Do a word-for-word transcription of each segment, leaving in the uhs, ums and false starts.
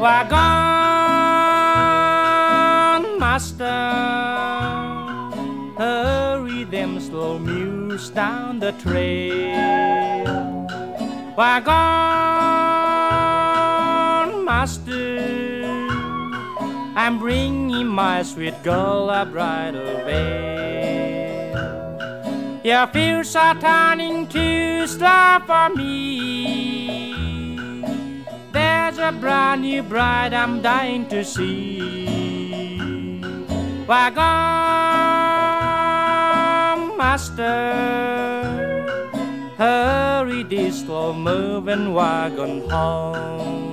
Wagon master, hurry them slow mules down the trail. Wagon master, I'm bringing my sweet girl a bridal veil. Your fields are turning to slough for me. There's a brand new bride I'm dying to see. Wagon master, hurry this slow-moving wagon home.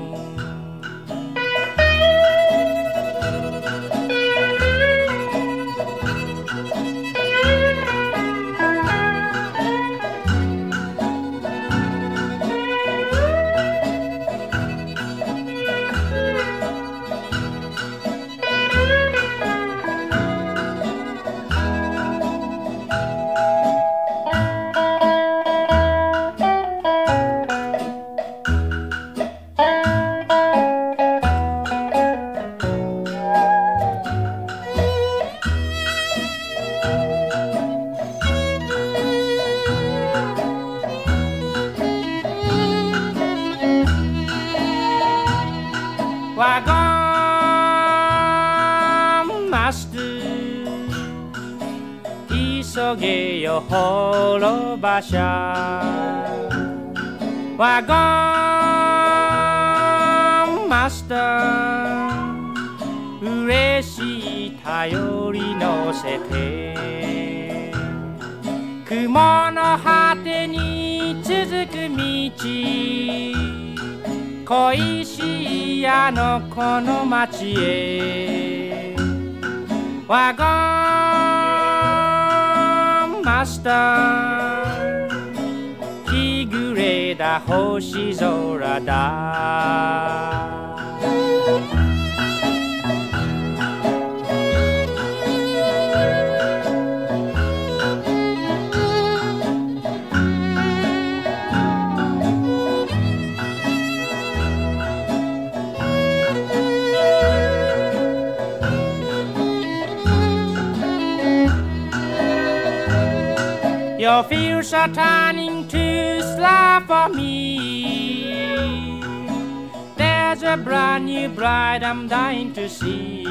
Wagon master,急げよ滅ばしゃ。Wagon master、嬉しい頼り乗せて、雲の果てに続く道、恋しいあのこの街へ。ワゴンマスター、日暮れだ星空だ。Your fields are turning to slough for me. There's a brand new bride I'm dying to see.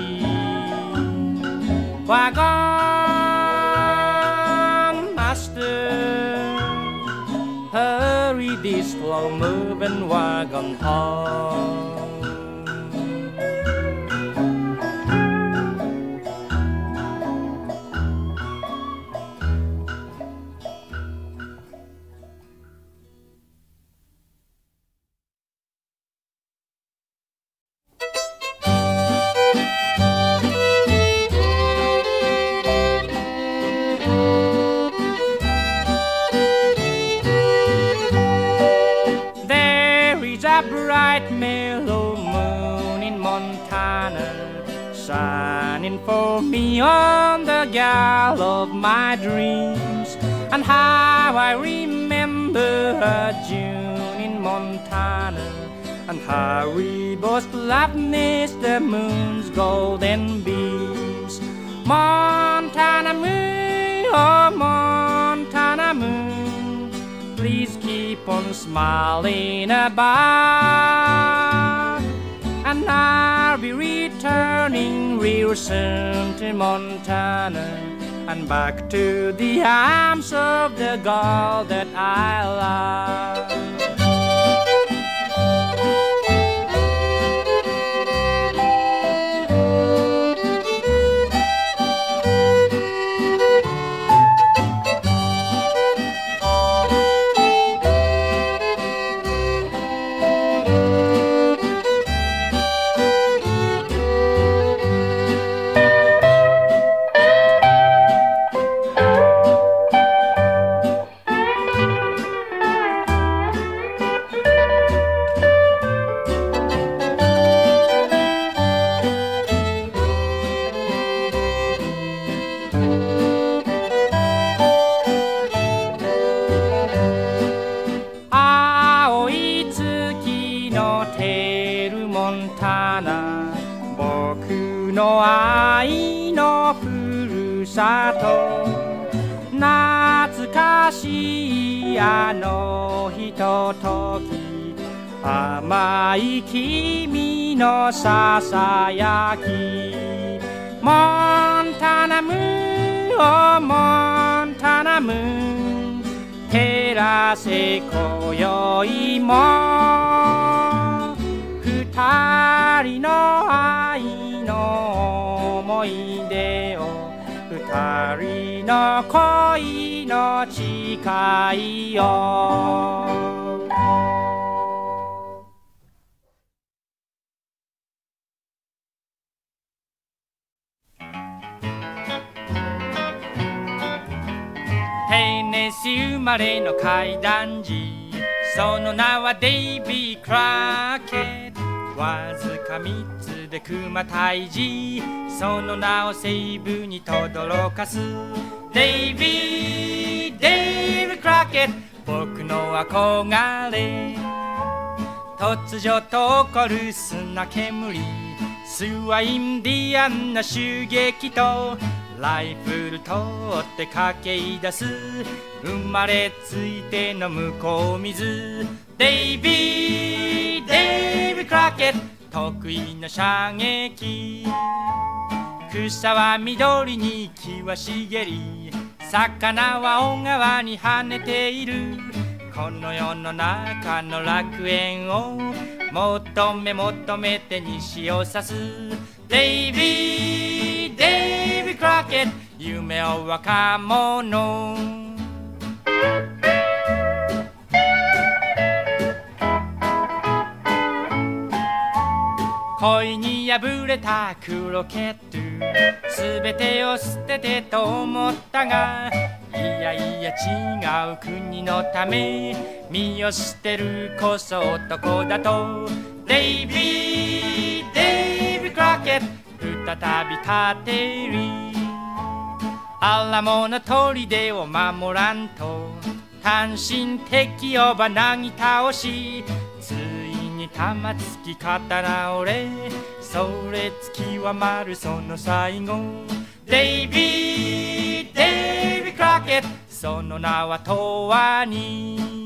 Wagon master, hurry this slow-moving wagon home. Bright mellow moon in Montana, shining for me on the gal of my dreams. And how I remember a June in Montana, and how we both laughed neath the moon's golden beams. Montana moon, oh Montana moon, please keep on smiling above, and I'll be returning real soon to Montana, and back to the arms of the girl that I love. 僕の愛のふるさと懐かしいあのひととき甘い君のささやきモンタナムーンモンタナムーン照らせ今宵も二人の愛の思い出を二人の恋の誓いよテネシー生まれの怪談児その名はデイビー・クラーケットわずかみっつで熊退治その名を西部に轟かすデイビー・デイビー・クラーケット僕の憧れ突如と起こる砂煙スワインディアンな襲撃とライフル取って駆け出す生まれついての向こう水デイビー・デイビー・クラーケット得意な射撃草は緑に木は茂り魚は小川に跳ねているこの世の中の楽園を求め求めて西を指すデイビー・デイビー・クラーケット夢を若者恋に破れたクロケットすべてを捨ててと思ったがいやいや違う国のため身を捨てるこそ男だとデイビー・デイビー・クラーケット再び立てりアラモの砦を守らんと単身敵をばなぎ倒しついに玉突き刀折れそれ突きまるその最後デイビー・デイビー・クラーケットその名は永遠に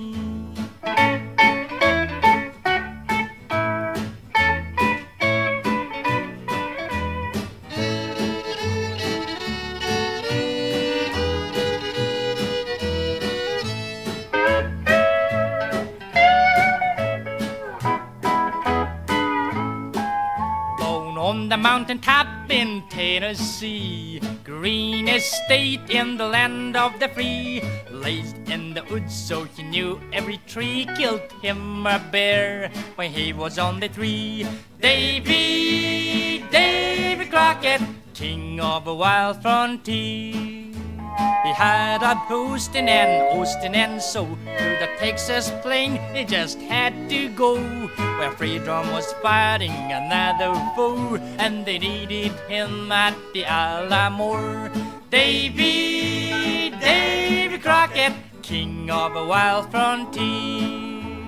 On the mountain top in Tennessee, greenest state in the land of the free. Raised in the woods so he knew every tree. Killed him a bear when he was on the tree. Davy, Davy Crockett, king of a wild frontier. He had a Houston and Austin and so to the Texas plain he just had to go where freedom was fighting another foe and they needed him at the Alamo. Davy, Davy Crockett, king of a wild frontier.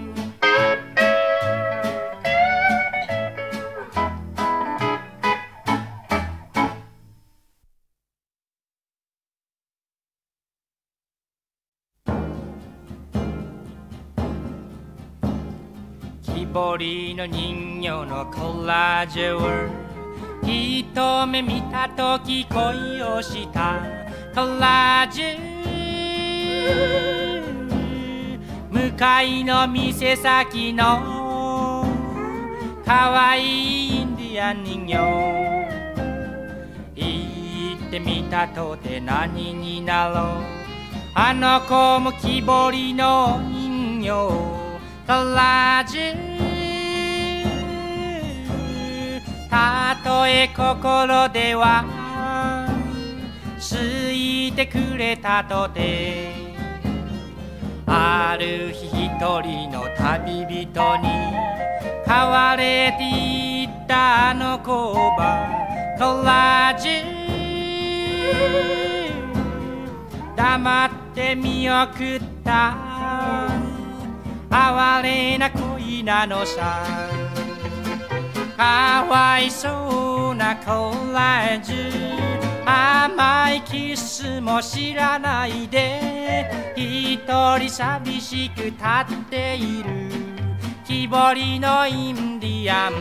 木彫りの人形のコラージュを一目見たとき恋をしたコラージュ向かいの店先のかわいいインディアン人形行ってみたとて何になろうあの子も木彫りの人形コラージュたとえ心では好いてくれたとてある日一人の旅人に飼われていったあの子はコラージュ黙って見送った哀れな恋なのさかわいそうなコラージュ甘いキスも知らないで一人寂しく立っている木彫りのインディアン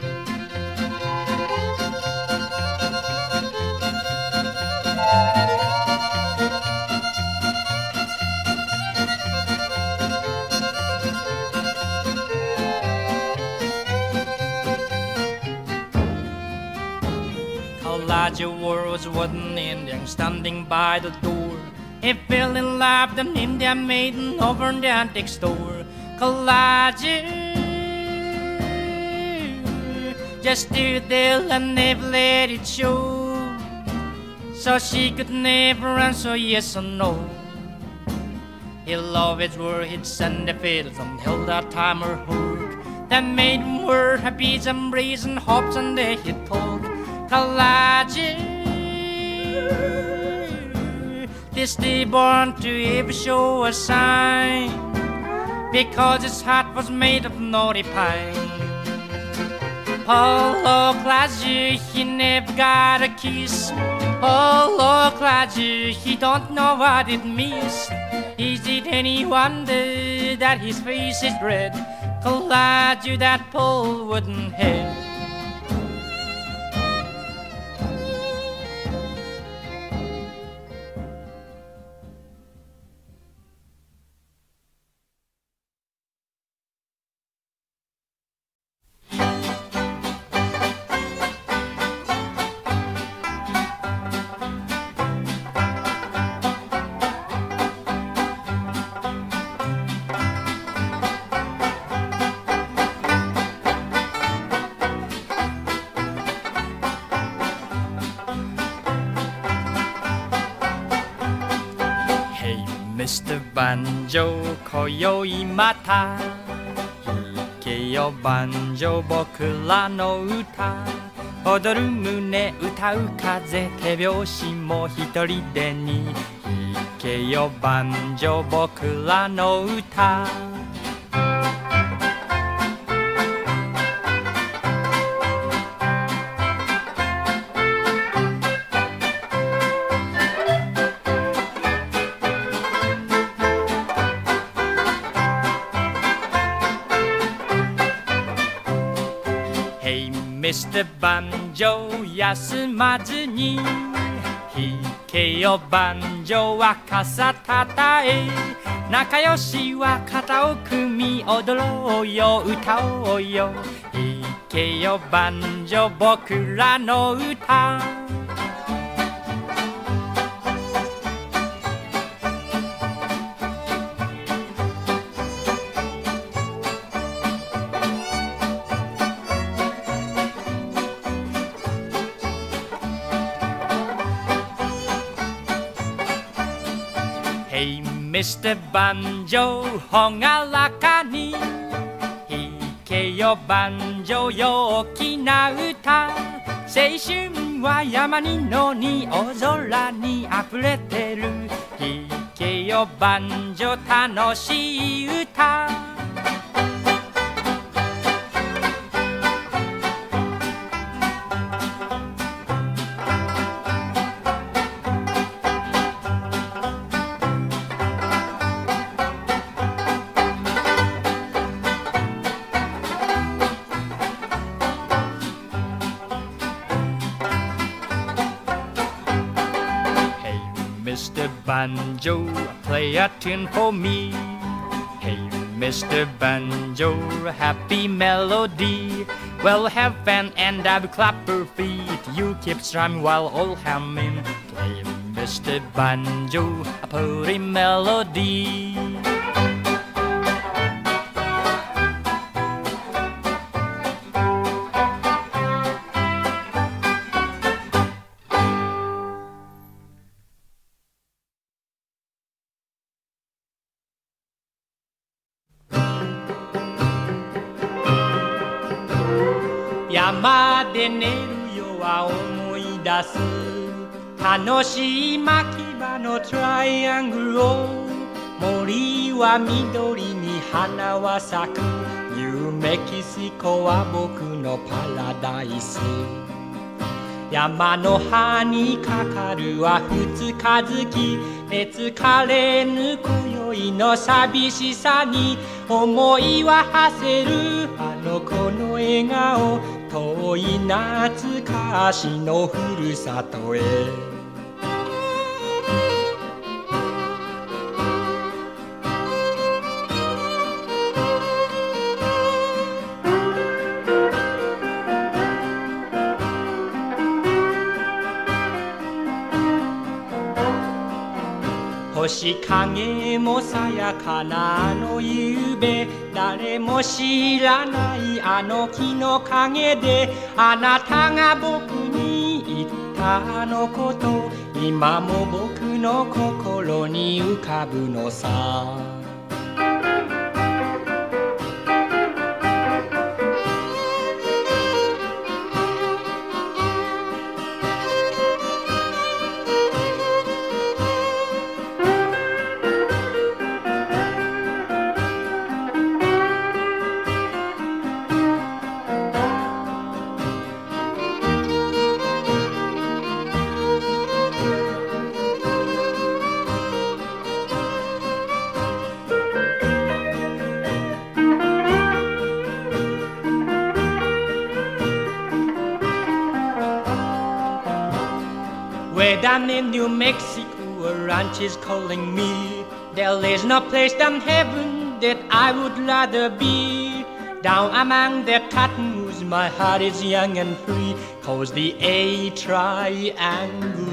Elijah was one Indian standing by the door. He fell in love with an Indian maiden over in the antique store. Elijah just stood there and never let it show. So she could never answer yes or no. He loved his word, he'd send the fiddles and held that time her hook. That maiden were happy and breeze and hops and they hit talk. Elijah, this day born to ever show a sign, because his heart was made of naughty pine. Oh, Elijah, he never got a kiss. Oh, Elijah, he don't know what it means. Is it any wonder that his face is red? Elijah, that Paul wouldn't have. Mister Banjo 今宵また弾けよバンジョ僕らの歌踊る胸歌う風手拍子も一人でに弾けよバンジョ僕らの歌ミスター バンジョ休まずに弾けよバンジョは傘たたえ仲良しは肩を組み踊ろうよ歌おうよ弾けよバンジョ僕らの歌ミスター バンジョほがらかに弾けよバンジョ陽気な歌青春は山にのに大空にあふれてる弾けよバンジョ楽しい歌Mister Banjo, play a tune for me. Hey, Mister Banjo, happy melody. Well, have fun and I'll clap your feet. You keep strumming while all humming. Play, Mister Banjo, a pretty melody.山で寝るよは思い出す楽しい牧場のトライアングルを森は緑に花は咲く夢メキシコは僕のパラダイス。山の葉にかかるは二日月、熱枯れぬ今宵の寂しさに思いは馳せるあの子の笑顔、遠い懐かしのふるさとへ。星影もさやかなあの夕べ、誰も知らないあの木の陰であなたが僕に言ったあのこと、今も僕の心に浮かぶのさ。Way down in New Mexico, a ranch is calling me. There is no place than heaven that I would rather be. Down among the cottonwoods, my heart is young and free, 'cause the A triangle.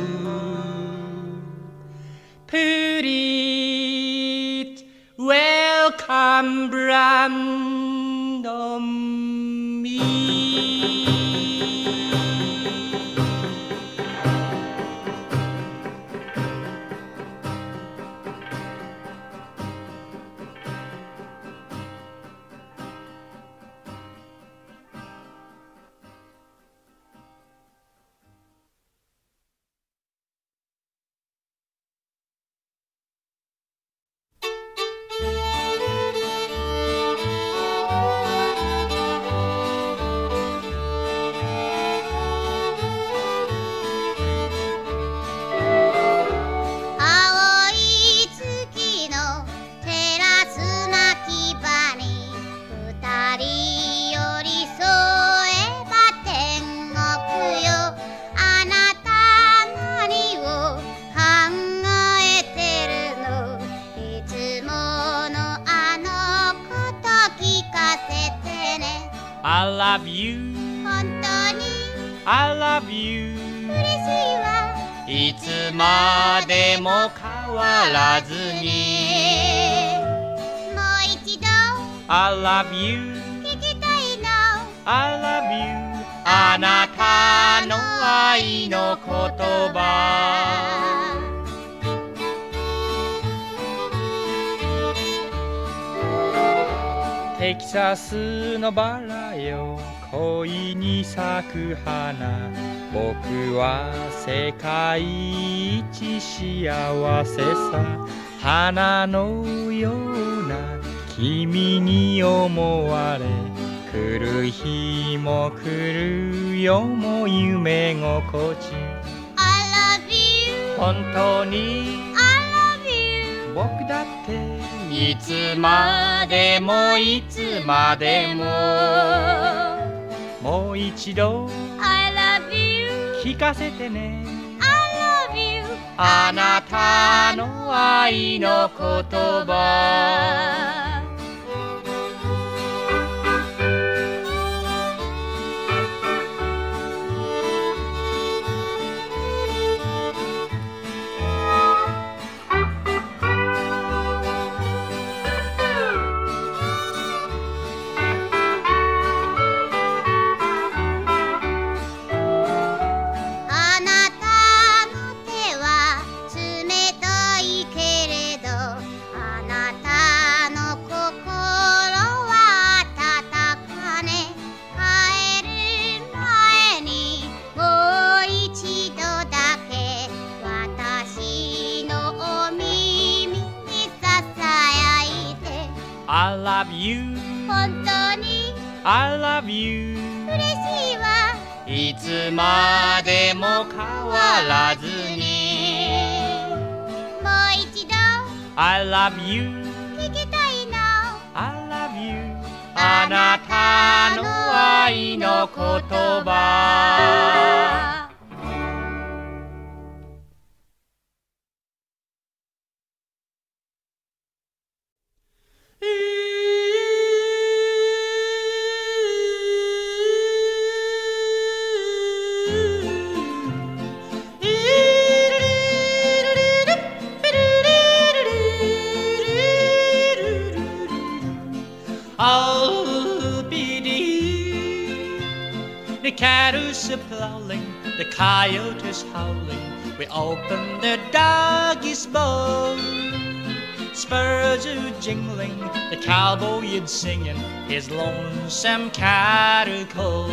Put it, welcome Brandon me. I love you 本当に I love you 嬉しいわいつまでも変わらずにもう一度 I love you 聞きたいの I love you あなたの愛の言葉テキサスのバラよ恋に咲く花僕は世界一幸せさ花のような君に思われ来る日も来る夜も夢心地 I love you 本当に I love you 僕だっていつまでもいつまでももう一度 I love you 聞かせてね I love you あなたの愛の言葉 I love you 本当に I love you 嬉しいわいつまでも変わらずにもう一度 I love you 聞きたいの I love you あなたの愛の言葉The cattle's plowing, the coyote's howling. We open the doggy's bowl. Spurs are jingling, the cowboy is singing his lonesome cattle call.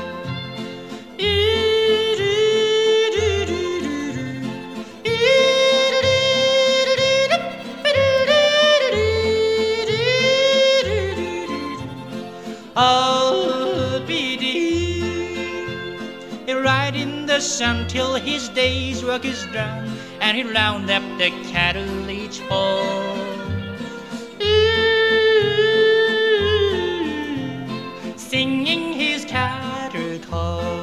Oh, ride in the sun till his day's work is done, and he'll round up the cattle each fall. Ooh, singing his cattle call.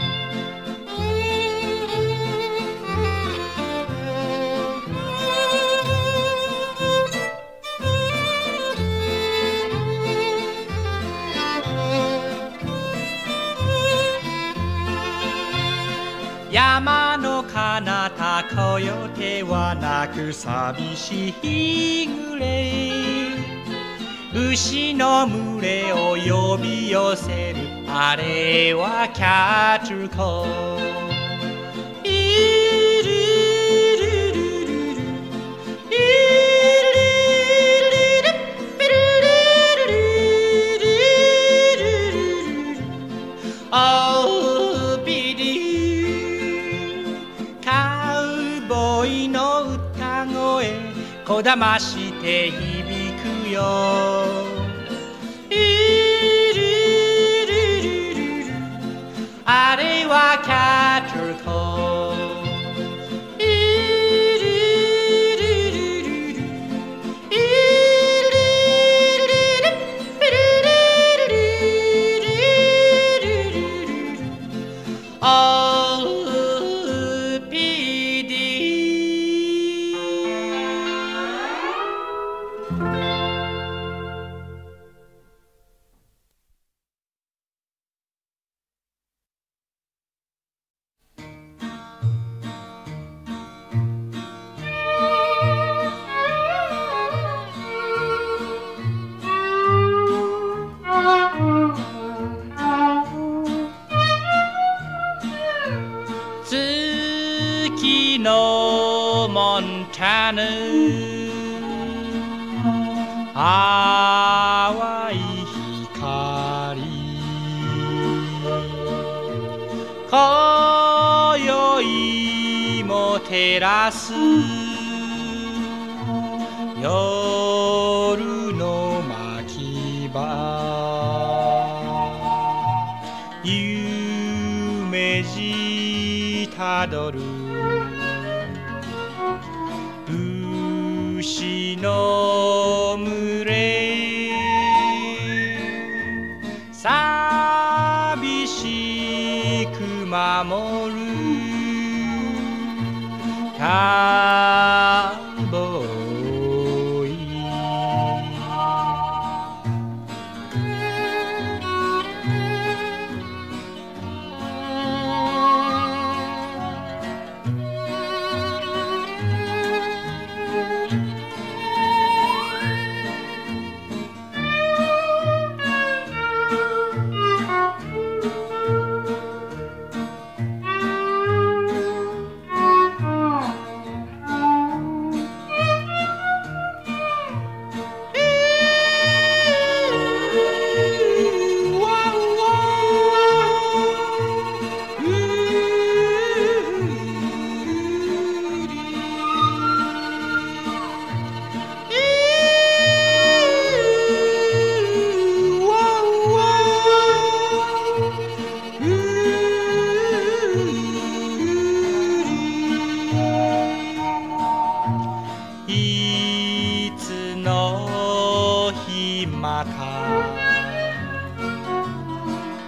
山の彼方コヨテは鳴く寂しい日暮れ牛の群れを呼び寄せるあれはキャトルコこだまして響くよあれはキャトルコ月のモンタナ淡い光今宵も照らす夜の牧場夢路たどる牛の群れ寂しく守るカウボーイ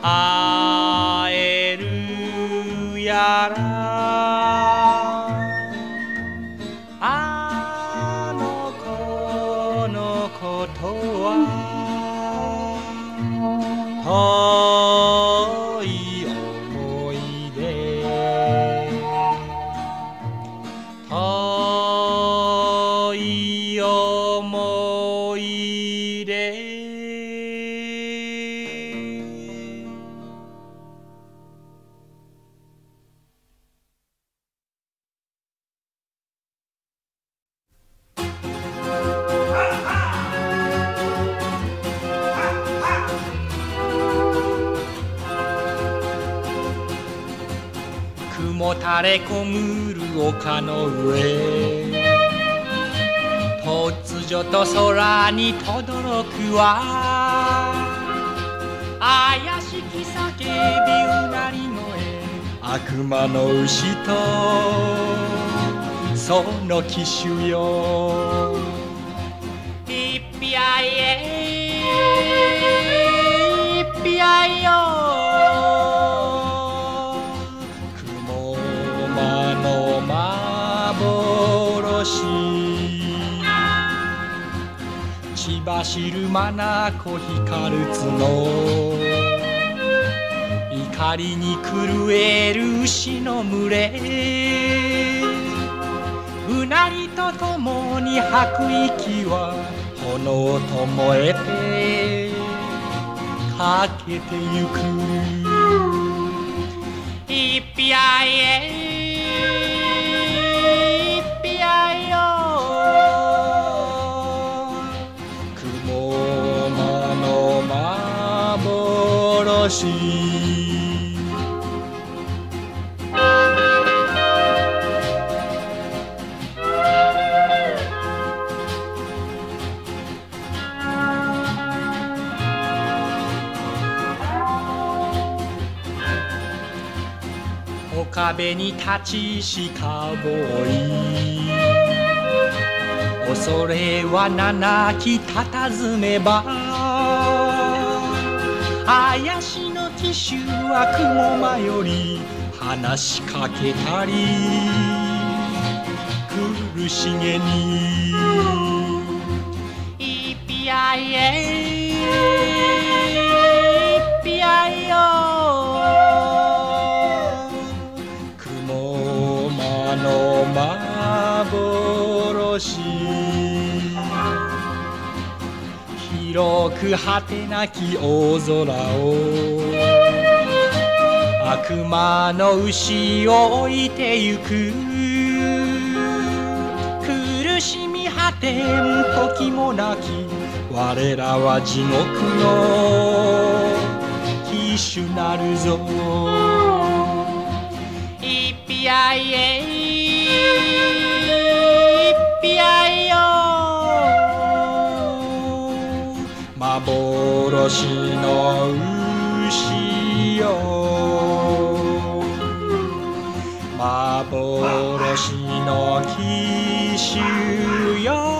会えるやらあの子のことは遠い思い出遠い思い出雲垂れこむる丘の上突如と空に轟くは怪しき叫びうなり声悪魔の牛とその騎手よいっぴあいえいっぴあいよ雲間の幻血走る眼光る角怒りに震える牛の群れうなりとともに吐く息は炎と燃えてかけてゆくいっぴあいえいっぴあいよ雲間の幻岡辺に立ちしかぼい恐れはななきたたずめば怪しの騎手は雲間より話しかけたり苦しげにいっぴあいえいっぴあいよ雲間の幻広く果てなき大空を悪魔の牛を置いてゆく苦しみ果てん時もなき我らは地獄の騎手なるぞいっぴあいえいっぴあいよ幻の牛よ幻の騎手よ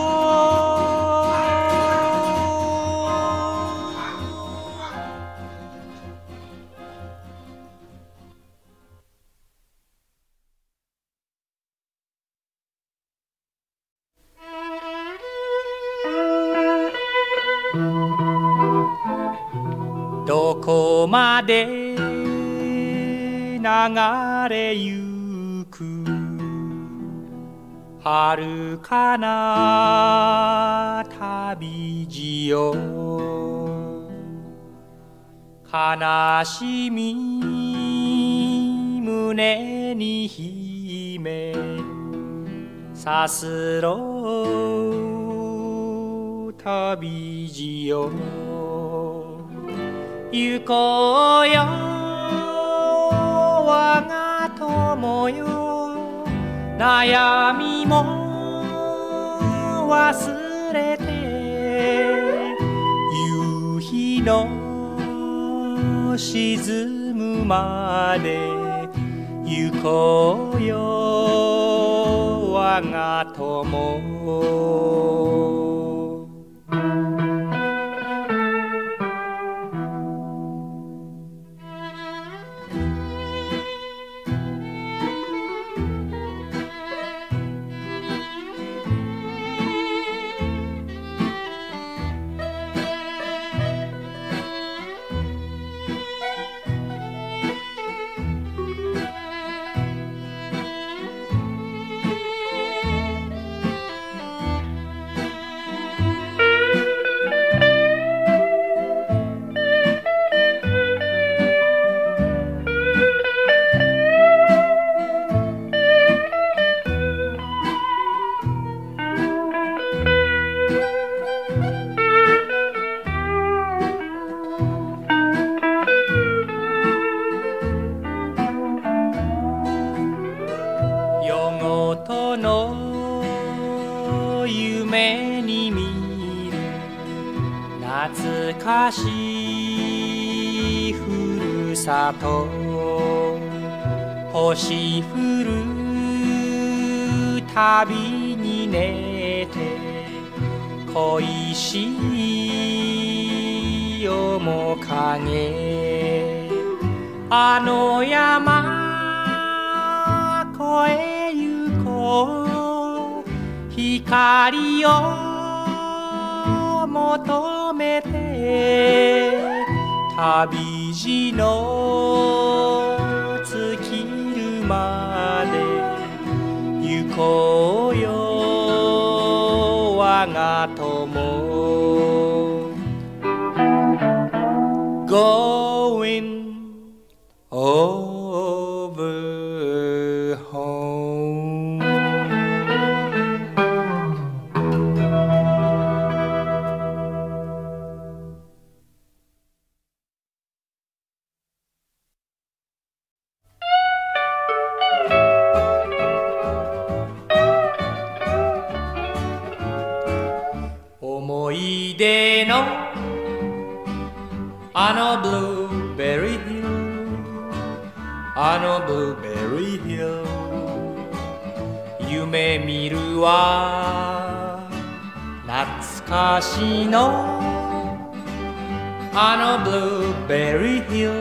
どこまで流れゆく遥かな旅路よ悲しみ胸に秘めさすろう旅路よ行こうよ我が友よ悩みも忘れて夕日の沈むまで行こうよ我が友さと星降るたびに寝て恋しい面影あの山越え行こう光を求めて旅路の尽きるまで行こうよ我が友 Going over home思い出のあのブルーベリーヒルあのブルーベリーヒル夢見るわ懐かしのあのブルーベリーヒル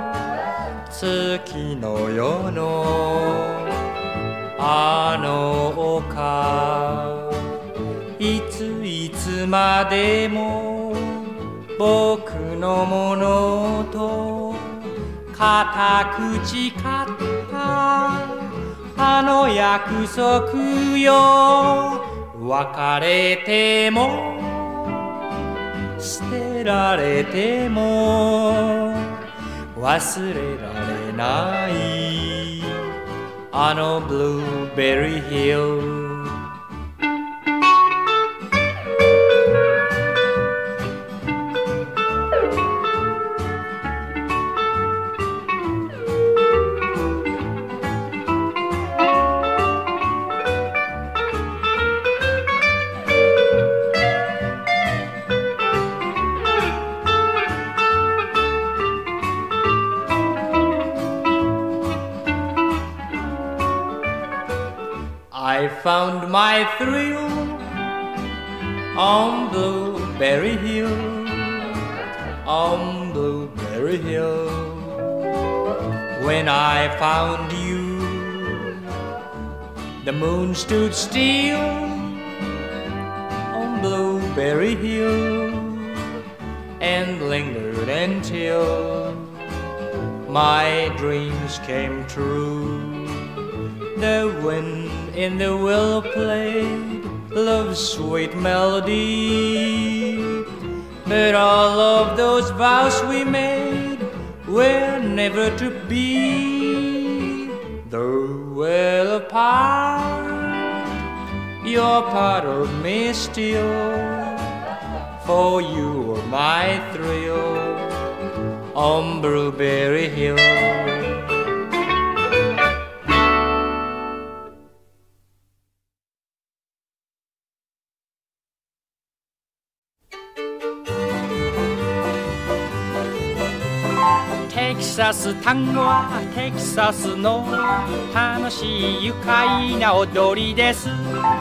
月の夜のあの丘いついつまでも僕のものと固く誓ったあの約束よ別れても捨てられても忘れられないあのブルーベリーヒルI found my thrill on Blueberry Hill, on Blueberry Hill. When I found you, the moon stood still on Blueberry Hill and lingered until my dreams came true. The wind in the willow played love's sweet melody, but all of those vows we made were never to be. Though well apart, you're part of me still, for you were my thrill on Blueberry Hill.テキサス単語はテキサスの楽しい愉快な踊りです。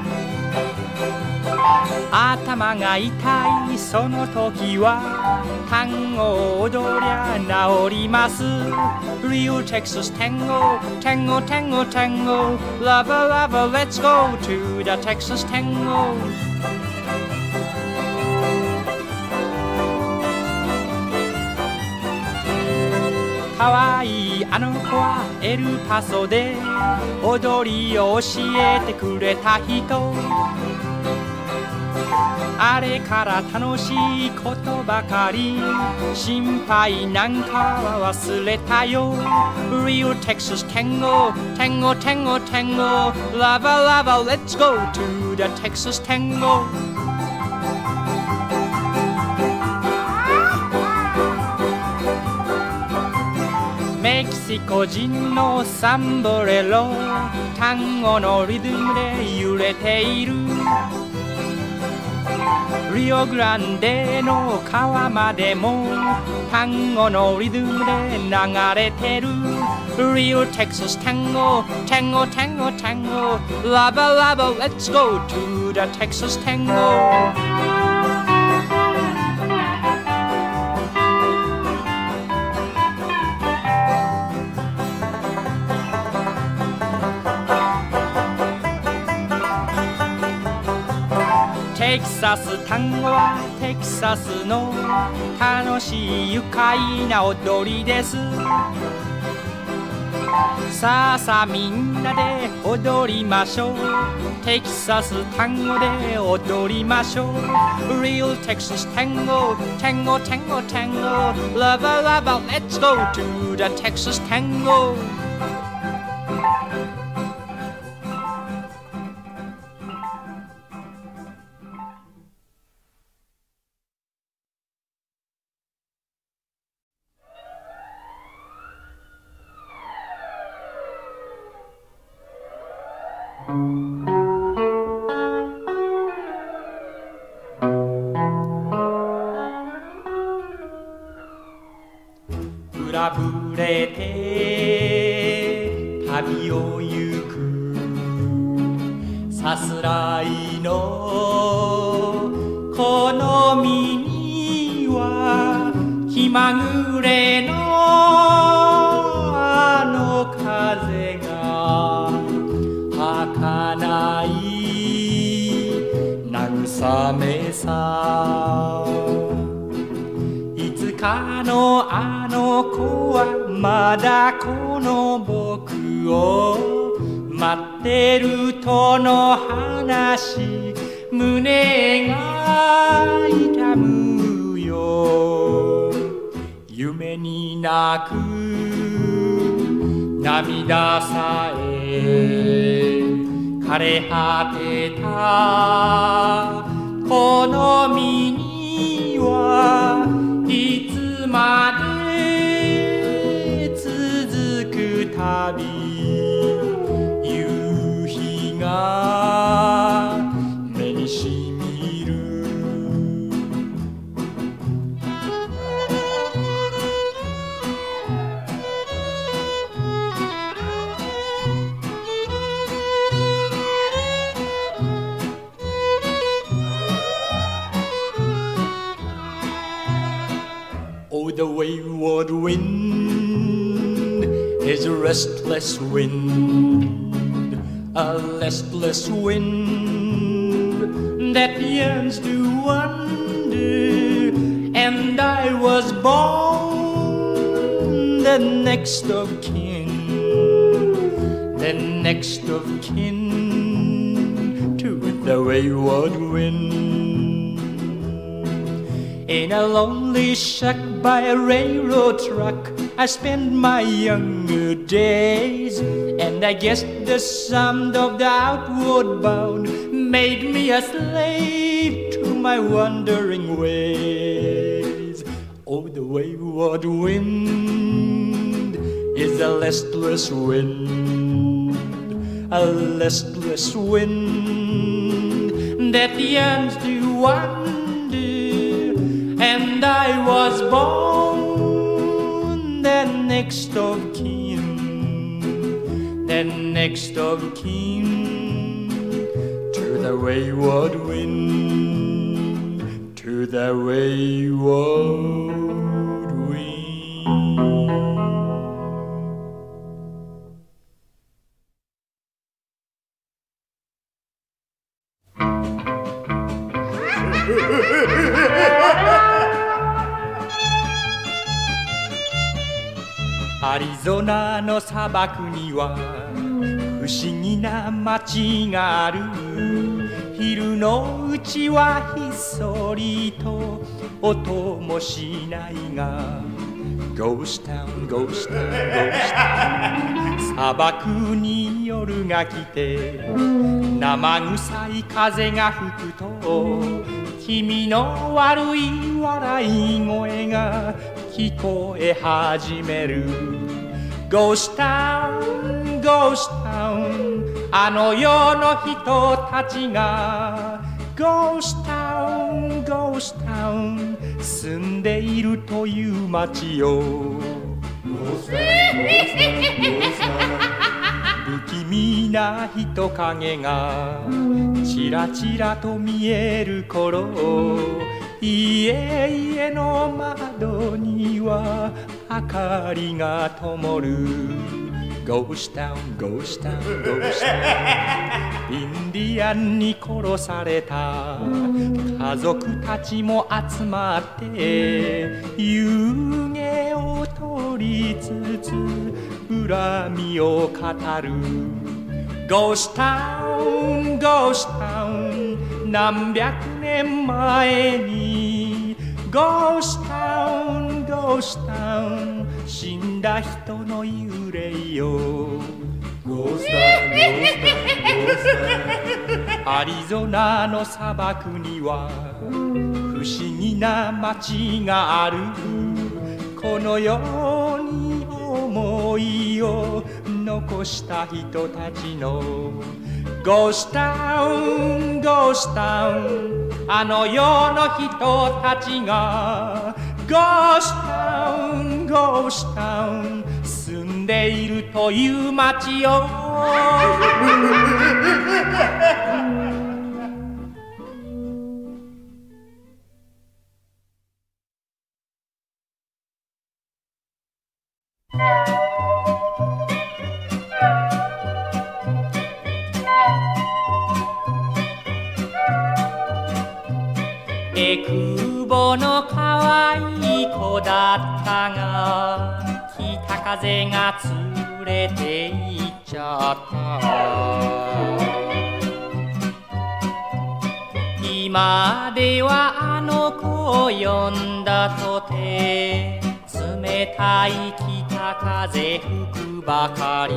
頭が痛いその時は単語を踊りゃ治ります。 Real Texas Tango, Tango, Tango, Tango, Lover, lover, let's go to the Texas Tango. かわいいあの子はエルパソで踊りを教えてくれた人。あれから楽しいことばかり心配なんかは忘れたよ。 Real Texas Tango, Tango, Tango, Tango, Lover, lover, let's go to the Texas Tango. メキシコ人のサンボレロ単語のリズムで揺れている。 リオグランデの川までも単語のリズムで流れてる Real Texas Tango Tango Tango Tango Lava Lava Let's go to the Texas Tangoテキサス単語はテキサスの楽しい愉快な踊りですさあさあみんなで踊りましょうテキサス単語で踊りましょう Real Texas Tango Tango Tango Tango Lava Lava Let's go to the Texas Tango裏ぶれて旅を行くさすらいのこの身には気まぐれのあの風が儚い慰めさいつかのあの子はまだこの僕を待ってるとの話胸が痛むよ夢に泣く涙さえ枯れ果てたこの身にはいつまで続く旅夕日が目にしみるOh, the wayward wind is a restless wind, a restless wind that yearns to wander. And I was born the next of kin, the next of kin to the wayward wind. In a lonely shack by a railroad track, I spent my younger days, and I guess the sound of the outward bound made me a slave to my wandering ways. Oh, the wayward wind is a restless wind, a restless wind that yearns to wander. And I was born the next of kin, the next of kin to the wayward wind, to the wayward wind.アリゾナの砂漠には不思議な街がある昼のうちはひっそりと音もしないが Ghost Town, Ghost Town, Ghost Town 砂漠に夜が来て生臭い風が吹くと君の悪い笑い声が聞こえ始める Ghost Town, Ghost Town あの世の人たちが Ghost Town ースタウン住んでいるという街よ。不気味な人影がちらちらと見える頃、家々の窓には明かりが灯る。ゴースタウンゴースタウンゴースタウン、インディアンに殺された家族たちも集まって夕げを取りつつ恨みを語る。ゴースタウンゴースタウン、何百年前にゴースタウンゴースタウン、死んだ人の幽霊よ。ゴースタウンゴースタウンゴースタウン、アリゾナの砂漠には不思議な街がある。この世に思いを残した人たちのゴースタウンゴースタウン、あの世の人たちがゴースタウンゴースタウン住んでいるという街よ。えくぼのかわいい子だったが、北風が連れて行っちゃった。今ではあの子を呼んだとて冷たい北風吹くばかり。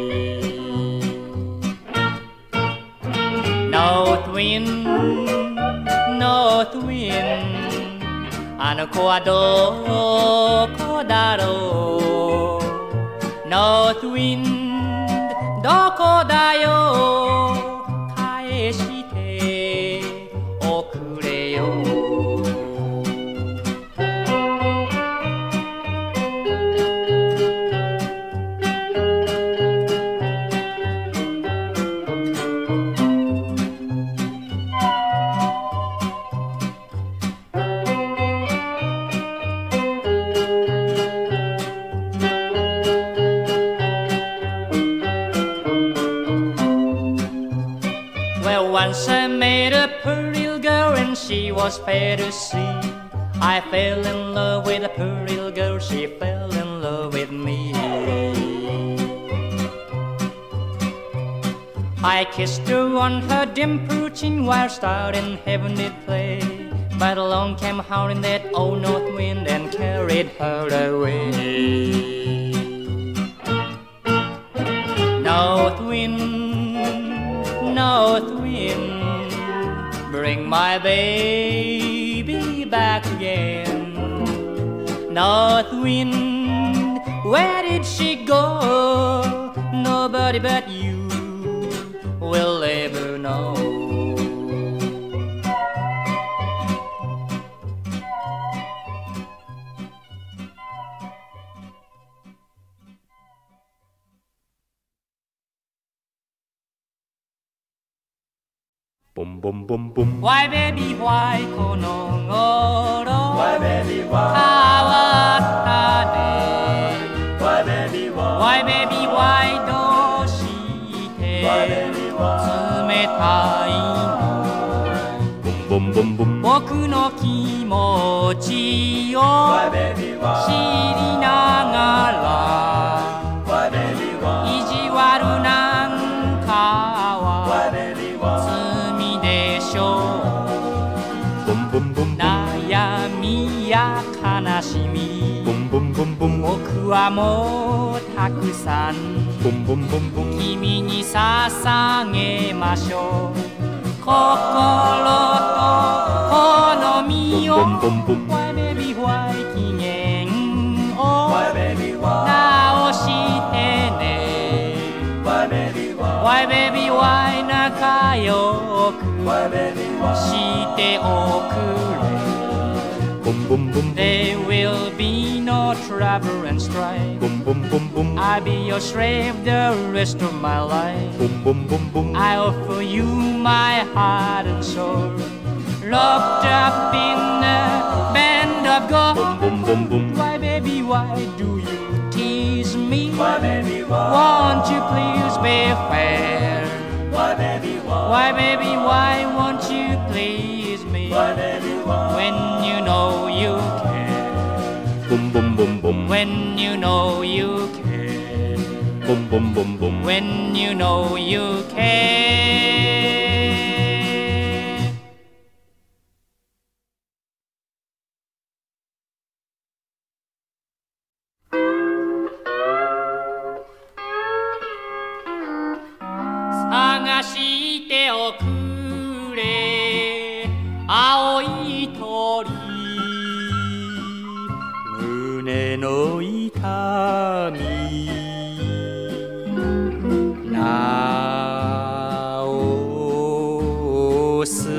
North wind North wind、 あの子はどこだろう。 North wind どこだよ、返しておくれよ。Once I met a pretty little girl and she was fair to see. I fell in love with a pretty little girl, she fell in love with me. I kissed her on her dimpled chin whilst out in heaven did play. But along came howling that old north wind and carried her away. North wind, north wind, bring my baby back again. North wind, where did she go? Nobody but you will ever know. Boom, boom, boom, boom. Why baby why この頃 Why baby 変 why? わったね Why baby why? Why baby why どうして Why baby why? 冷たい Boom, boom, boom, boom. 僕の気持ちを Why baby 知 why? りながら Why baby 意 why? 地悪なんか Why は baby why? 罪でしょう Boom, boom, boom, boom. 悩みや悲しみ Boom, boom, boom, boom. 僕はもうたくさん Boom, boom, boom, boom. 君に捧げましょう心と好みを Boom, boom, boom, boom. Why baby why 機嫌を Why baby why? 直してね Why baby why? Why baby why 仲良く Why baby why? しておくれ boom boom. There will be no trouble and strife. Boom boom boom boom. I'll be your slave the rest of my life. Boom boom boom boom. I offer you my heart and soul, locked up in a band of gold. Boom boom boom. Why, baby, why do you tease me? Why, baby, why? Won't you please be fair? Why, baby, why? Why, baby, why won't you please me? Why, baby, why? When you know you care. Boom boom boom boom. When you know you care. Boom boom boom boom. When you know you care.探しておくれ青い鳥、胸の痛み治す、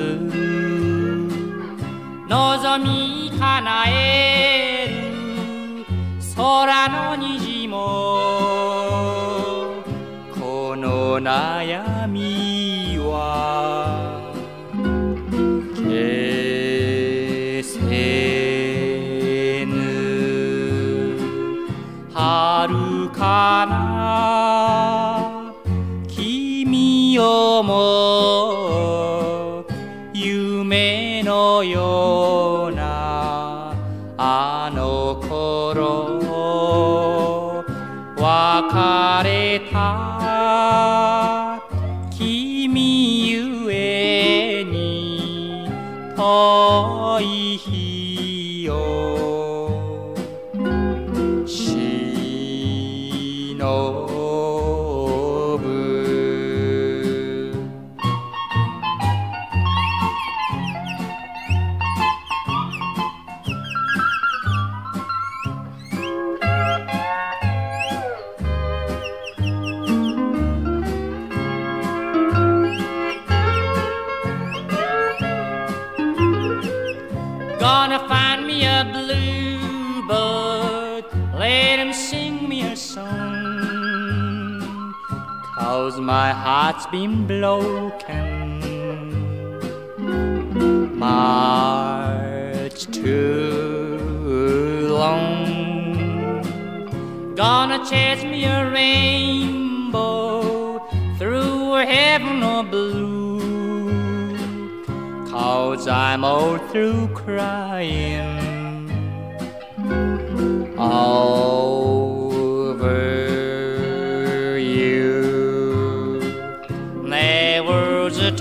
望み叶える空の虹も、この悩みは消せぬ。遥かな君をも夢のようなあの頃、別れた君ゆえに遠い日をしのぶ。Gonna find me a bluebird, let him sing me a song, 'cause my heart's been broken much too long. Gonna chase me a rainbow through a heaven of blue, 'cause I'm all through crying over you. There was a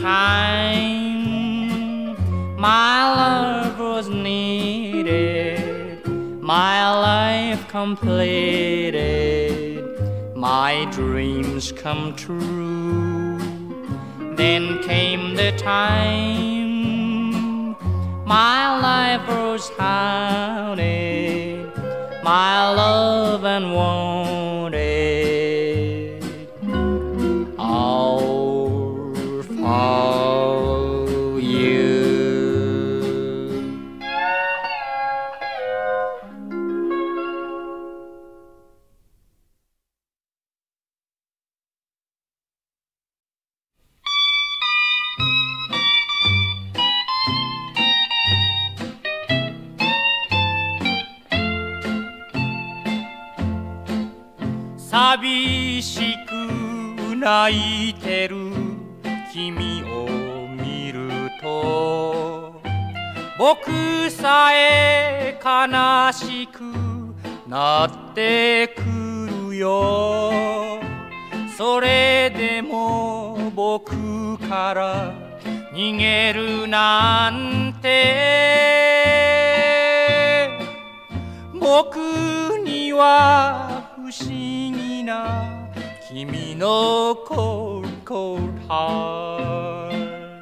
time my love was needed, my life completed, my dreams come true. Then came the time my life was haunted, my love unwanted, all for you.寂しく泣いてる君を見ると、僕さえ悲しくなってくるよ。それでも僕から逃げるなんて、僕には不思議な君の cold cold heart.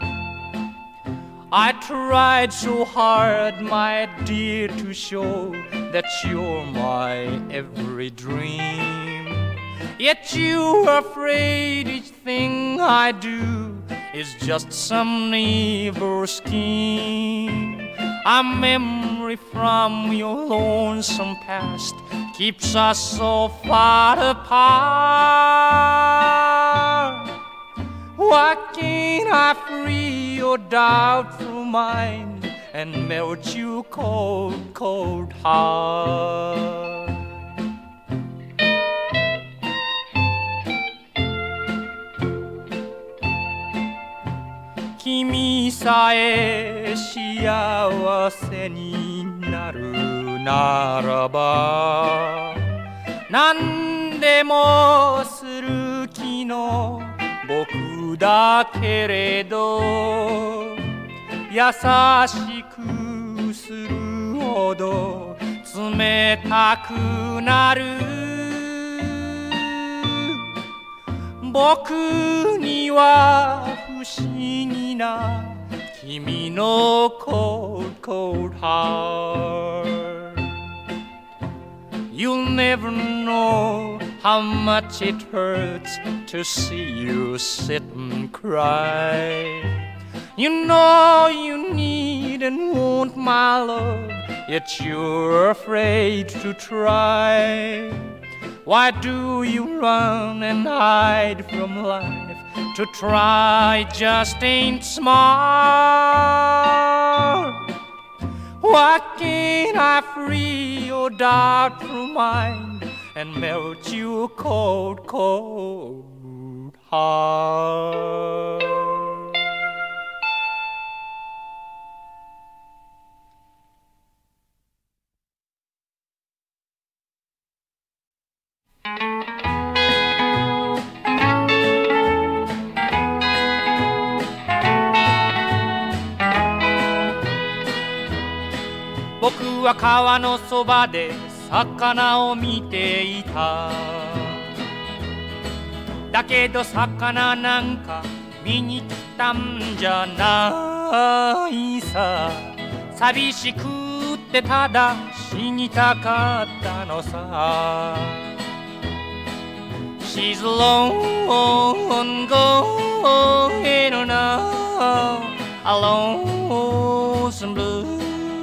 I tried so hard, my dear, to show that you're my every dream, yet you're afraid each thing I do is just some evil scheme. A memory from your lonesome past keeps us so far apart. Why can't I free your doubtful mind and melt your cold, cold heart? Kimiさえ幸せになるならば何でもする気の僕だけれど優しくするほど冷たくなる僕には不思議な君の cold, cold heart. You'll never know how much it hurts to see you sit and cry. You know you need and want my love, yet you're afraid to try. Why do you run and hide from life? To try just ain't smart. Why can't I free your doubtful mind and melt your cold, cold heart?僕は川のそばで魚を見ていた。だけど魚なんか見に来たんじゃないさ。寂しくってただ死にたかったのさ。She's alone going now, a lonesome blue。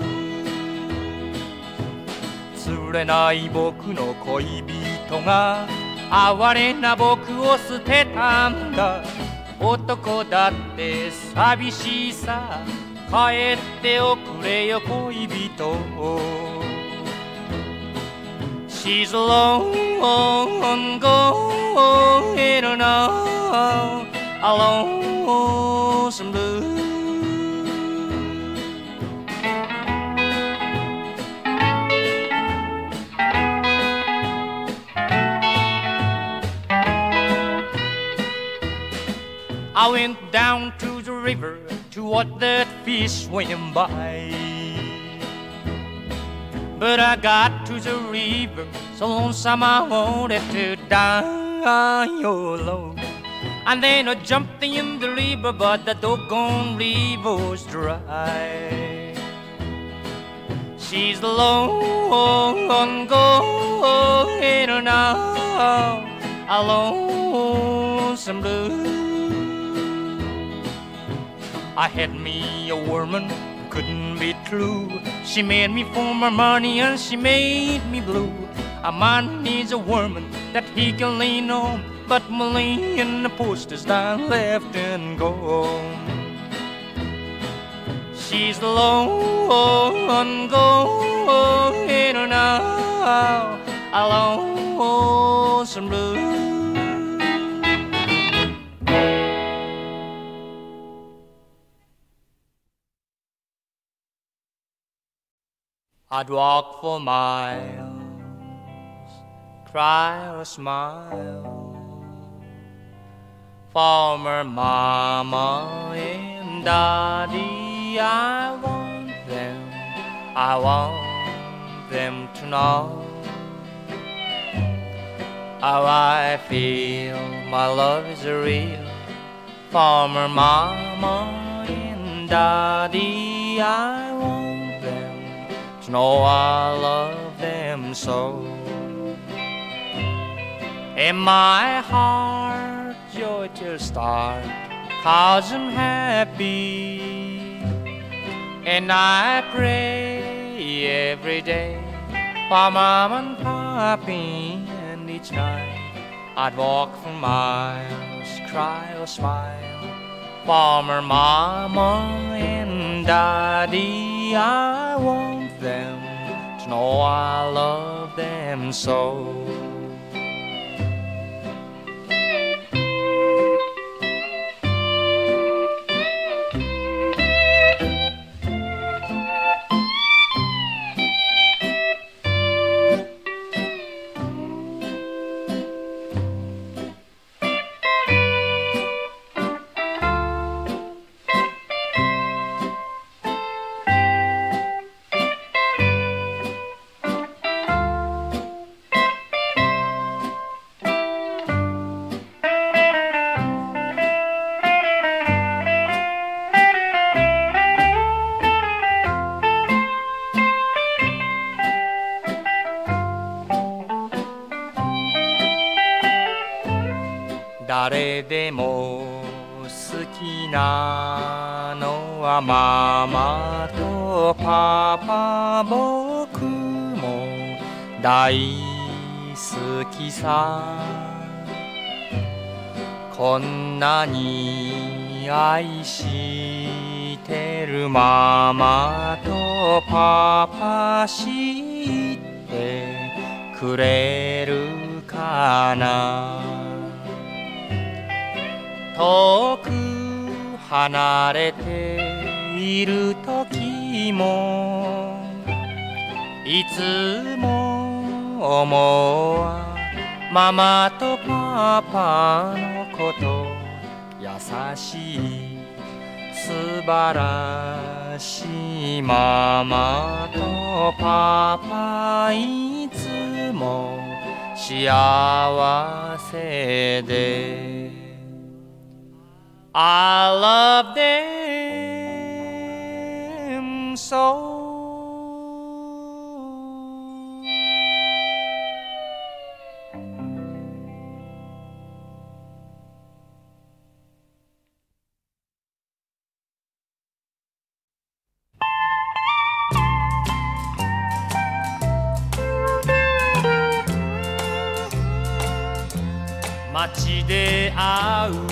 釣れない僕の恋人が哀れな僕を捨てたんだ。男だって寂しさ帰っておくれよ恋人。She's alone going now, a lonesome blue。I went down to the river to watch that fish swim by. But I got to the river so lonesome I wanted to die alone. And then I jumped in the river, but the doggone river was dry. She's alone going now, a lonesome blue. I had me a woman who couldn't be true. She made me for my money and she made me blue. A man needs a woman that he can lean on, but Molly and the post is down left and gone. She's alone going now, a lonesome blue. I'd walk for miles, cry or smile, for my mama and daddy. I want them, I want them to know how I feel. My love is real, for my mama and daddy. I want to know I love them so. In my heart joy to start, 'cause I'm happy. And I pray every day for Mom and Papi, and each night I'd walk for miles, cry or smile, Farmer Mama and Daddy. I want them to know I love them so.誰でも好きなのはママとパパ、僕も大好きさ。こんなに愛してるママとパパ知ってくれるかな。遠く離れている時もいつも思うわママとパパのこと優しい素晴らしいママとパパいつも幸せでI love them so. 街で会う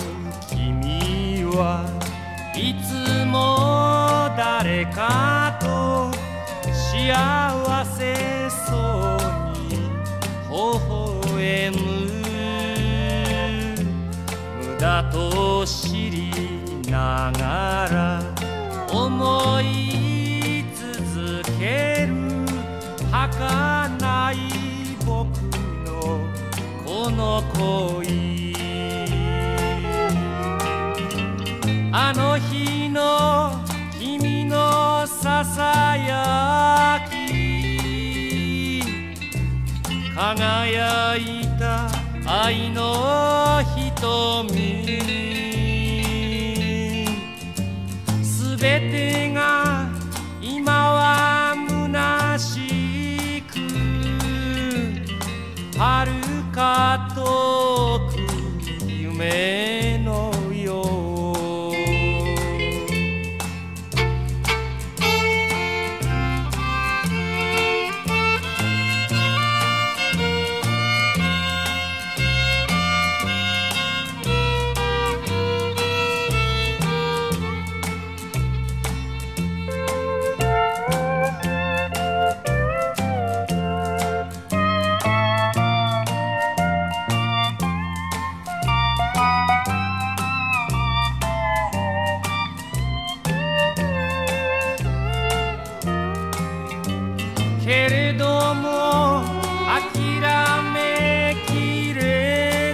いつも誰かと幸せそうに微笑む無駄と知りながら思い続ける儚い僕のこの恋あの日の君のささやき輝いた愛の瞳すべてが今は虚しく遥か遠く夢のようけれども諦めきれ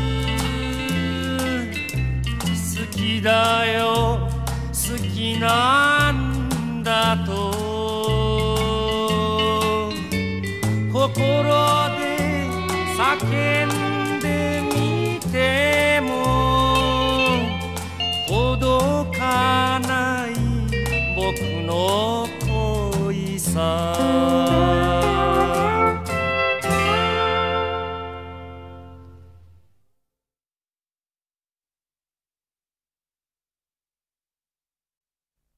ず好きだよ好きなんだと心で叫んでみても届かない僕の恋さ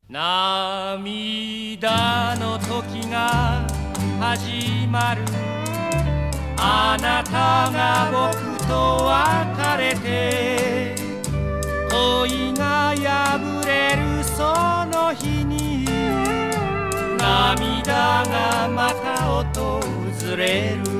涙の時が始まる。あなたが僕と別れて恋が破れるその日に涙がまた訪れる。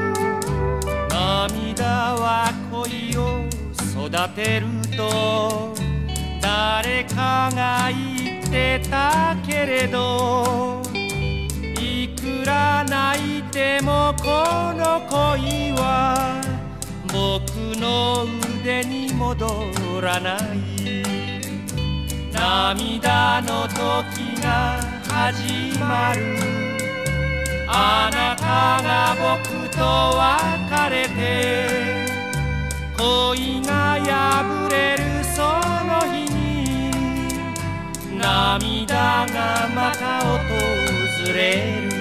涙は恋を育てると誰かが言ってたけれど、いくら泣いてもこの恋は僕の腕に戻らない。涙の時が始まる。あなたが僕と別れて恋が破れるその日に涙がまた訪れる。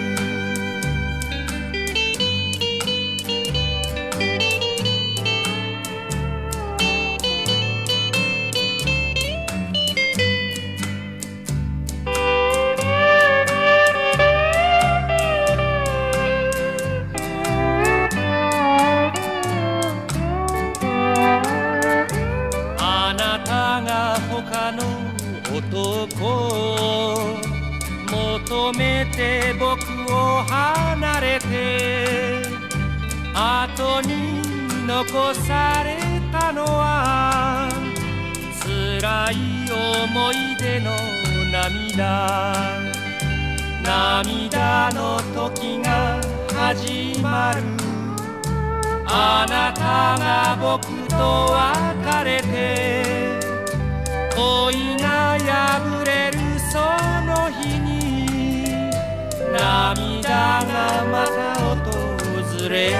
他の男を求めて僕を離れて後に残されたのは辛い思い出の涙。涙の時が始まる。あなたが僕と別れて恋が破れるその日に涙がまた訪れる。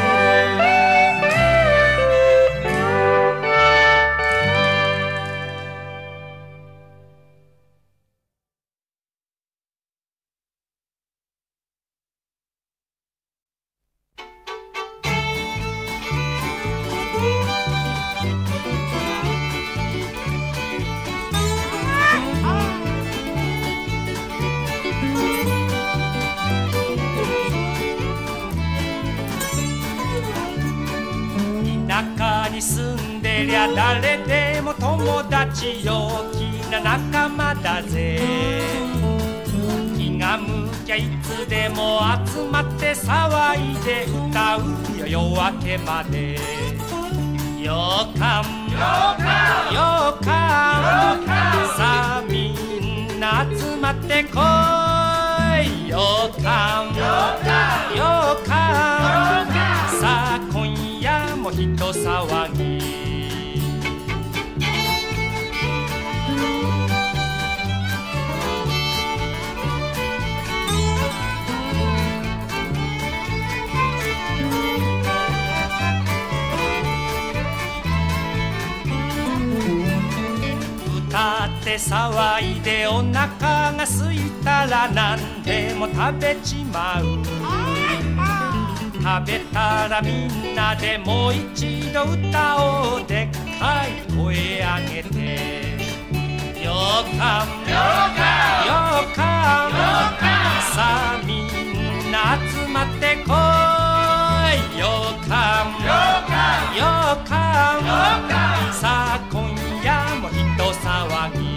田舎に住んでりゃ誰でも友達陽気な仲間だぜ。気が向きゃいつでも集まって騒いで歌うよ夜明けまで。ようかんようかんさあみんな集まってこい。ようかんようかんさあ今夜もひと騒ぎ。歌って騒いでお腹が空いたら何でも食べちまう。食べたらみんなでもう一度歌おう。でっかい声あげてようかんようかんさあみんな集まってこい。ようかんようかんさあ今夜もひと騒ぎ。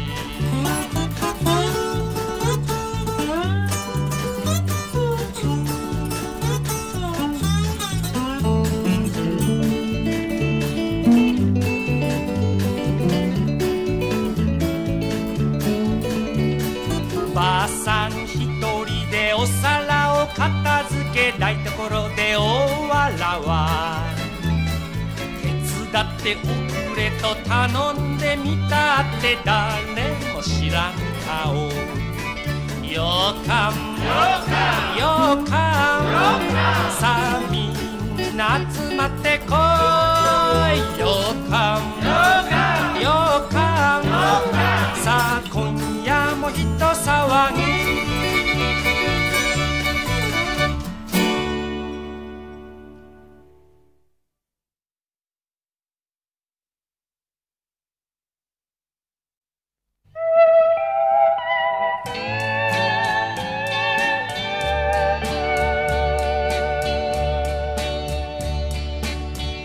ばあさん一人でお皿を片付け台所で大わわ手伝っておくれと頼んでみたって誰も知らん顔。ようかんようかんさあみんな集まってこい。ようかんようかんさあ今夜もひと騒ぎ。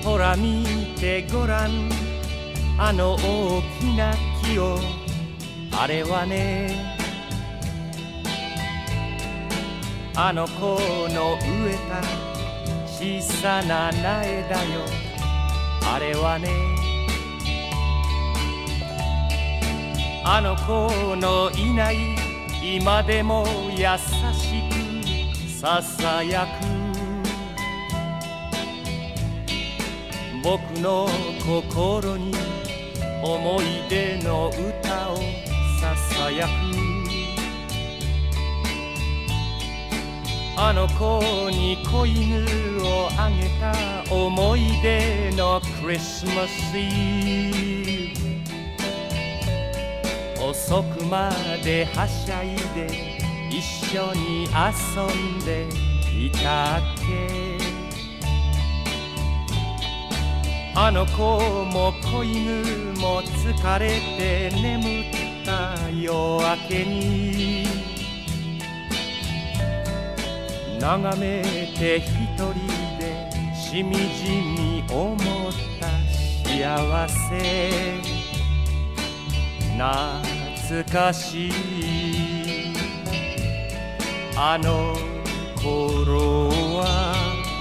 ほら見てごらんあの大きな木をあれはねあの子の植えた小さな苗だよあれはねあの子のいない今でも優しくささやく僕の心に思い出の歌をささやくあの子に子犬をあげた思い出のクリスマスイブ遅くまではしゃいで一緒に遊んでいたっけあの子も子犬も疲れて眠った夜明けに眺めて一人でしみじみ思った幸せ懐かしいあの頃は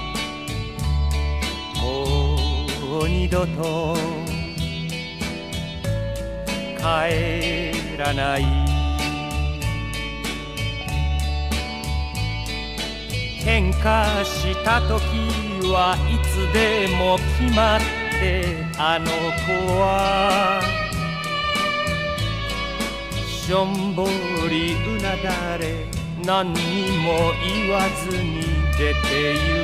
もう二度と帰らない喧嘩した時はいつでも決まってあの子はしょんぼりうなだれ何にも言わずに出て行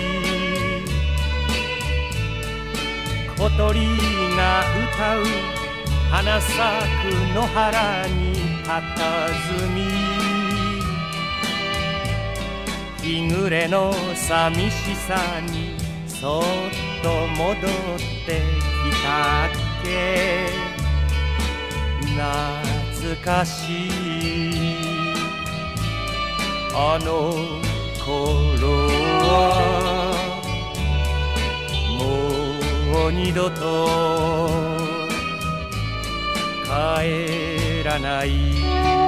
き小鳥が歌う花咲く野原に佇み日暮れの寂しさにそっと戻ってきたっけ懐かしいあの頃はもう二度と帰らない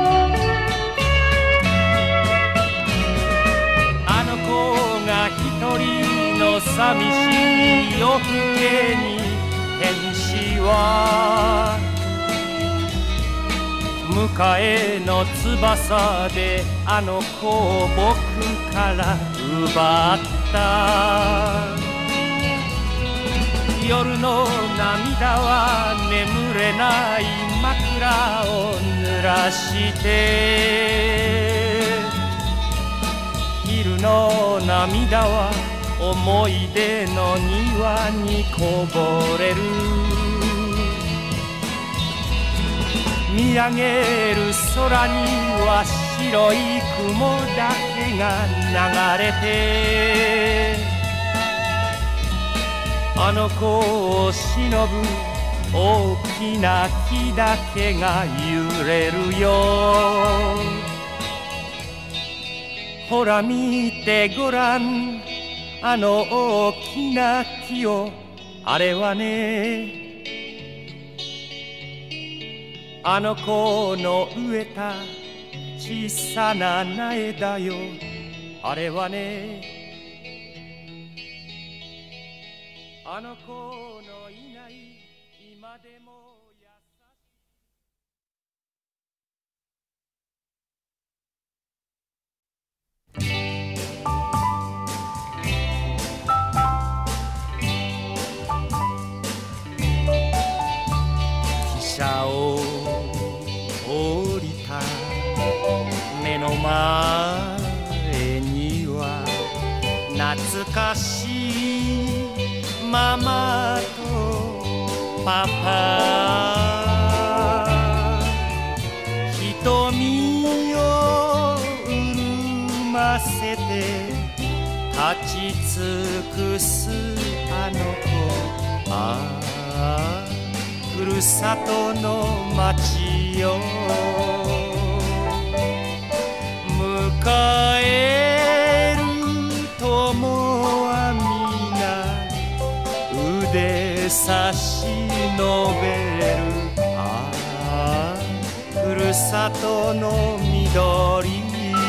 あの子が一人の寂しい夜更けに天使は迎えの翼であの子を僕から奪った夜の涙は眠れない枕を濡らして昼の涙は思い出の庭にこぼれる見上げる空には白い雲だけが流れてあの子を偲ぶ大きな木だけが揺れるよほら見てごらんあの大きな木をあれはねあの子の植えた小さな苗だよあれはねあの子のいない今でも優しい汽車を降りた目の前には懐かしいママとパパ瞳を潤ませて立ち尽くすあの子ああふるさとの街よ迎える友は皆腕差し伸べるああふるさとの緑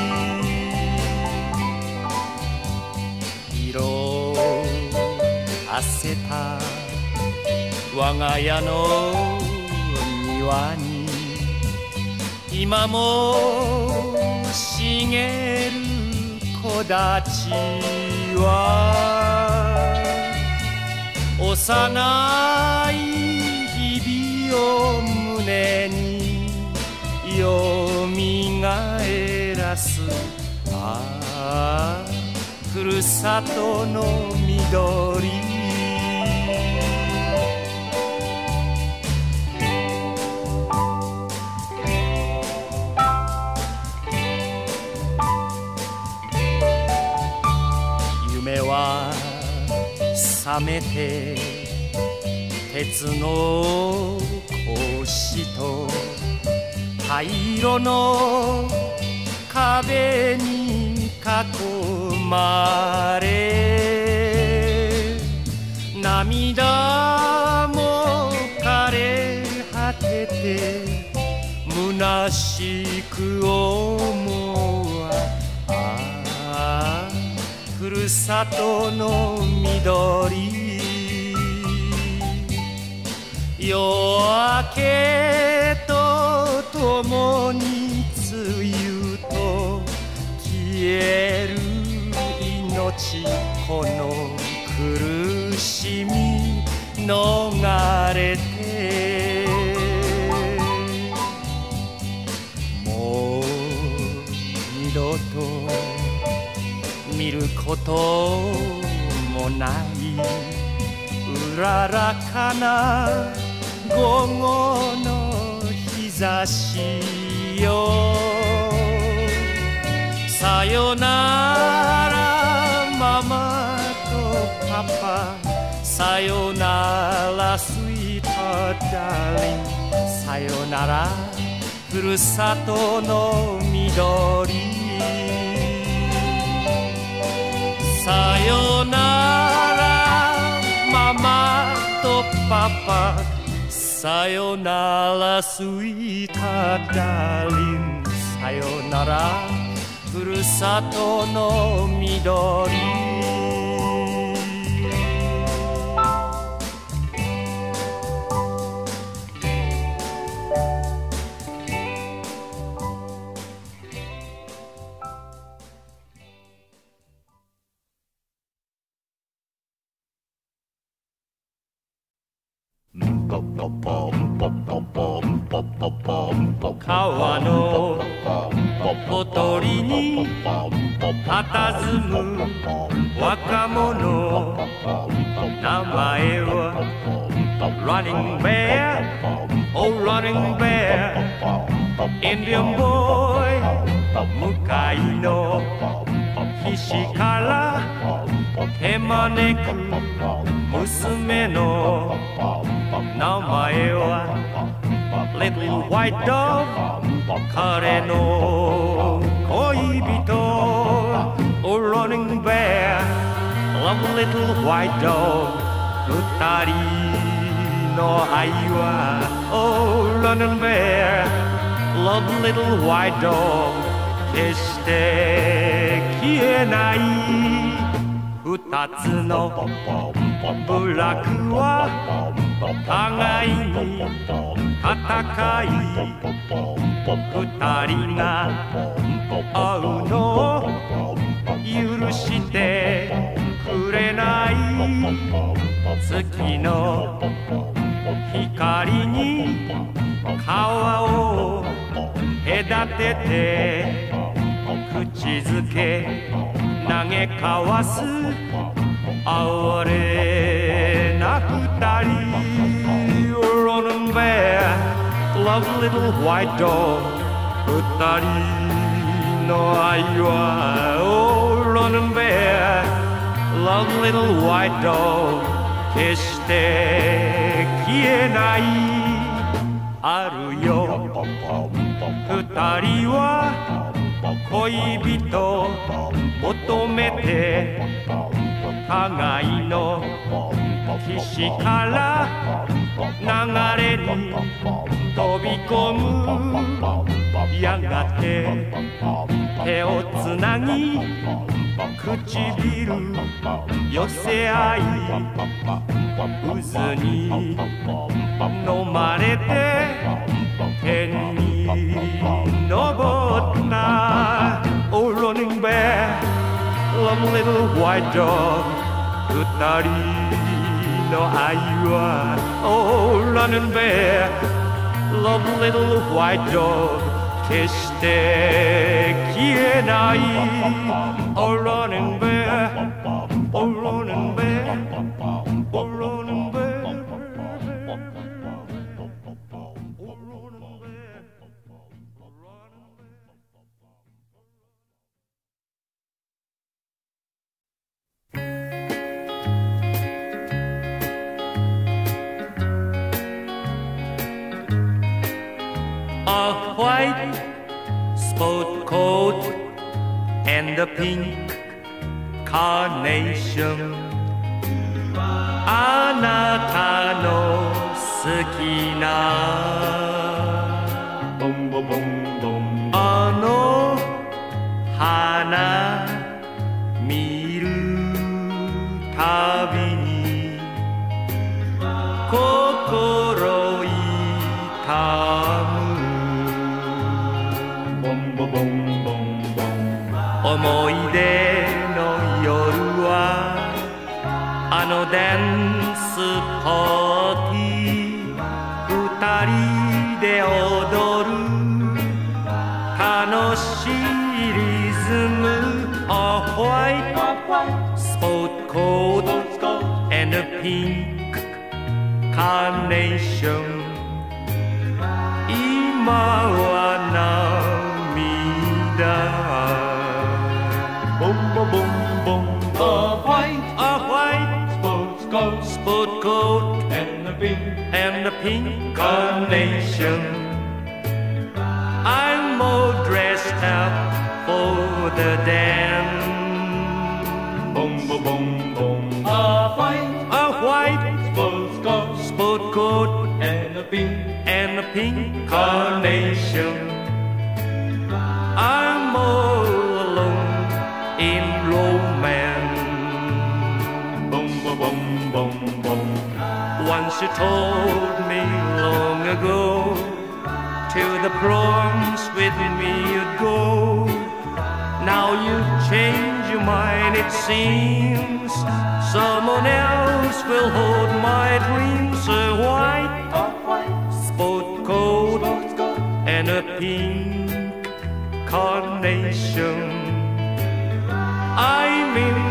色あせた我が家の庭に今も茂る木立は幼い日々を胸によみがえらすああふるさとの緑夢は覚めて鉄の格子と灰色の壁に囲まれ涙も枯れ果てて虚しく思うわああふるさとの緑夜明けとともに梅雨と消える命この苦しみ逃れてもう二度と見ることもないうららかな午後の日差しよさよならママとパパさよならスイートダーリンさよならふるさとの緑さよならママとパパさよならスイートダーリンさよならふるさとの緑川のほとりに佇む若者名前は Running Bear Oh Running Bear Indian Boy 向かいの岸から手招く娘の名前は Little White Dog 彼の恋人 Oh Running Bear Love Little White Dog 二人の愛は Oh Running Bear Love Little White Dog 決して消えない二つの部落は互いに戦い二人が会うのを許してくれない月の光に川を隔てて口づけ投げ交わす哀れな二人 Running Bear Love Little White Dog 二人の愛は Oh Running Bear Love Little White Dog 決して消えないあるよ二人は恋人求めて互いの岸から流れに飛び込むやがて手をつなぎ唇寄せ合い渦に飲まれて天に昇った Oh running bear Love little white dog 二人の愛は Oh running bear Love little white dog 決して消えない Oh running bear Oh running bear Oh running bear A white sport coat and a pink carnation あなたの好きなボンボンボンボンあの花見るたびに心痛むボンボンボンボンボン思い出の夜はあのダンスパーティー二人で踊る楽しいリズム A white sport coat and a pink carnation 今は涙ボンボンボンボン A white A white sports coat sport coat and a pink and a pink carnation I'm all dressed up for the dance ボンボンボンボン A white A white sports coat sport coat and a pink and a pink carnation I'm all alone in romance ボンボンボンボンボン Once you told me long ago To the proms with me you'd go Now you've changed your mind it seems Someone else will hold my dreams A white sport coat and a pink carnation I'm in